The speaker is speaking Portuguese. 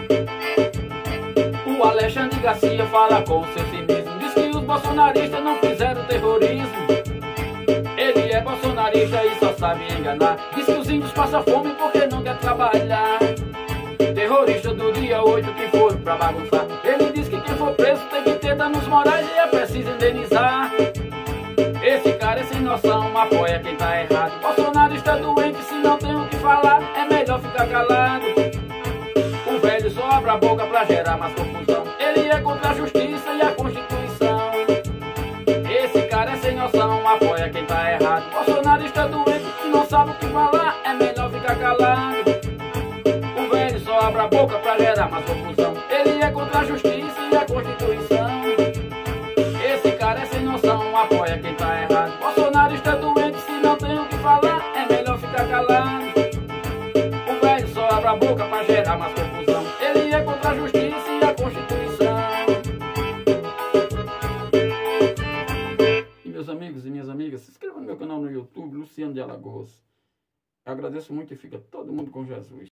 O Alexandre Garcia fala com seu cinismo, diz que os bolsonaristas não fizeram terrorismo. Ele é bolsonarista e só sabe enganar. Diz que os índios passam fome porque não quer trabalhar. Terrorista do dia 8 que foram pra bagunçar. Ele diz que quem for preso tem que ter danos morais e é preciso indenizar. Esse cara é sem noção, apoia quem tá errado. Bolsonaro está doente, se não tem o que falar, é melhor ficar calado. O velho só abre a boca pra gerar mais confusão. Ele é contra a justiça e a Constituição. Esse cara é sem noção, apoia quem tá errado. Bolsonaro está doente, se não sabe o que falar, é melhor ficar calado. O velho só abre a boca pra gerar mais confusão. Ele é contra a justiça e a Constituição. Esse cara é sem noção, apoia quem tá errado. Bolsonaro está doente, se não tem o que falar, é melhor ficar calado. O velho só abre a boca pra gerar mais confusão. Ele é contra a justiça e a Constituição. E meus amigos e minhas amigas, se inscreva no meu canal no YouTube, Luciano de Alagoas. Eu agradeço muito e fica todo mundo com Jesus.